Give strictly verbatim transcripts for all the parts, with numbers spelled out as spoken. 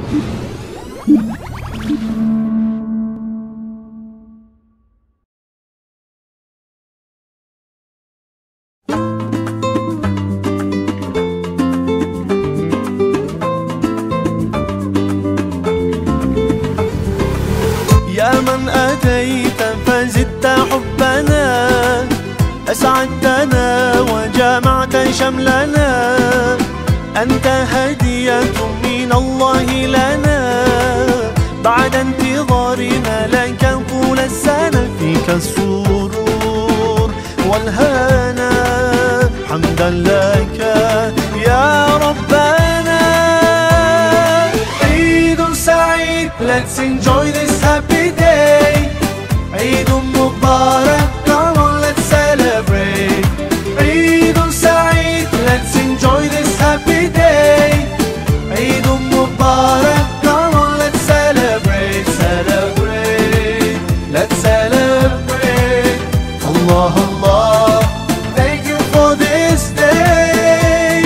يا من أتيت فزدت حبنا، أسعدتنا وجمعت شملنا، أنت هدية من الله لنا، بعد انتظارنا لك طول السنة، فيك السرور والهنا، حمدا لك يا ربنا. عيد سعيد، let's enjoy this happy day. عيد مبارك، come on let's celebrate. عيد سعيد، let's enjoy this happy day. عيد مبارك، come on let's celebrate. Celebrate, let's celebrate. Allah Allah, thank you for this day.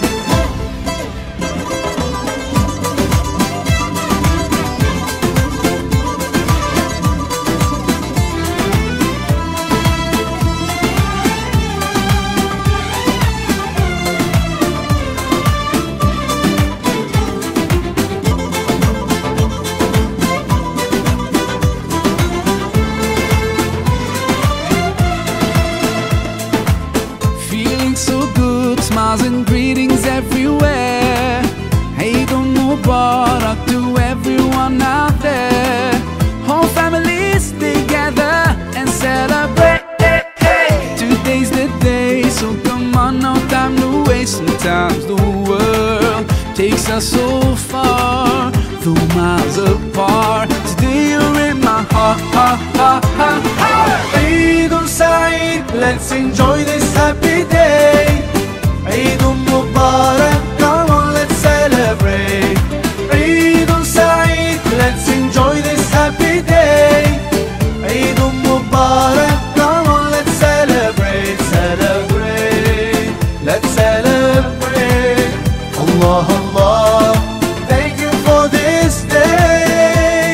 Smiles and greetings everywhere. Eid Mubarak to everyone out there. Whole families together and celebrate. Today's the day, so come on, no time to waste. Sometimes the world takes us so far, though miles apart. Today you're in my heart, heart, heart, heart, heart. Eid Saeed, let's enjoy this happy day. Eid Mubarak, come on let's celebrate. Eid Saeed, let's enjoy this happy day. Eid Mubarak, come on let's celebrate. Celebrate, let's celebrate. Allah Allah, thank you for this day.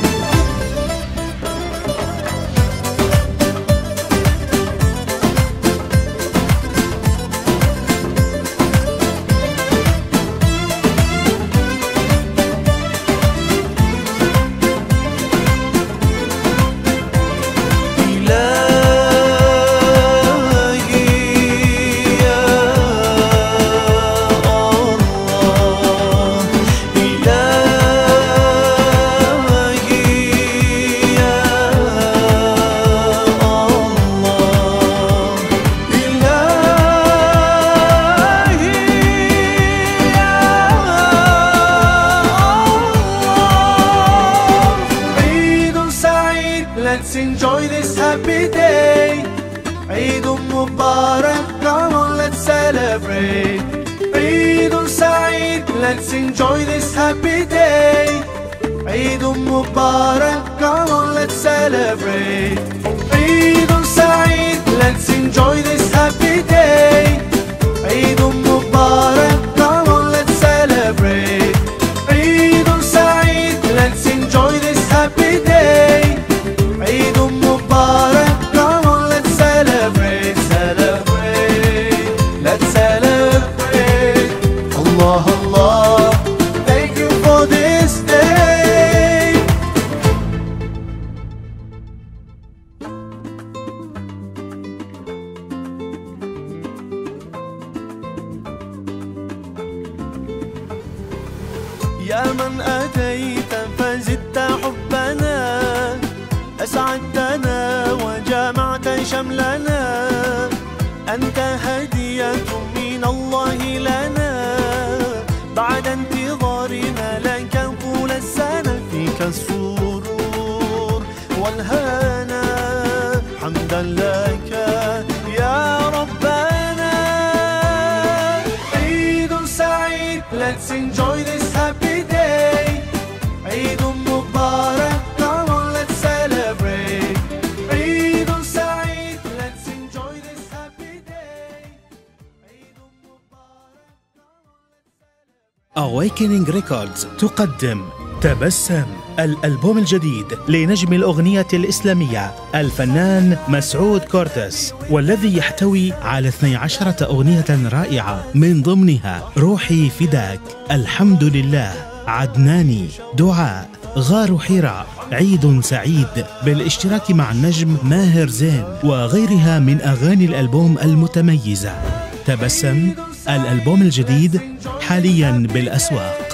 Let's enjoy this happy day. Eid Mubarak, come on let's celebrate. Eid Saeed, let's enjoy this happy day. Eid Mubarak, come on let's celebrate. Eid Saeed, let's enjoy this happy day. Eid Mubarak, come on let's celebrate. Eid Saeed, let's enjoy this happy day. Eid Mubarak, come on let's celebrate. Celebrate, let's celebrate. Allah Allah, thank you for this day. يا من أتيت فزدت حبنا، أسعدتنا وجمعت شملنا، أنت هدية من الله لنا، بعد انتظارنا لك طول السنة، فيك السرور والهنا، حمدا لك يا ربنا. عيد سعيد، let's enjoy this happy day. عيد مبارك، come on let's celebrate. عيد سعيد، let's enjoy this happy day. عيد مبارك، come on let's celebrate. Awakening Records تقدم تبسم، الألبوم الجديد لنجم الأغنية الإسلامية الفنان مسعود كورتس، والذي يحتوي على اثنتي عشرة أغنية رائعة، من ضمنها روحي فداك، الحمد لله، عدناني، دعاء، غار حراء، عيد سعيد، بالاشتراك مع النجم ماهر زين وغيرها من أغاني الألبوم المتميزة. تبسم، الألبوم الجديد حاليا بالأسواق.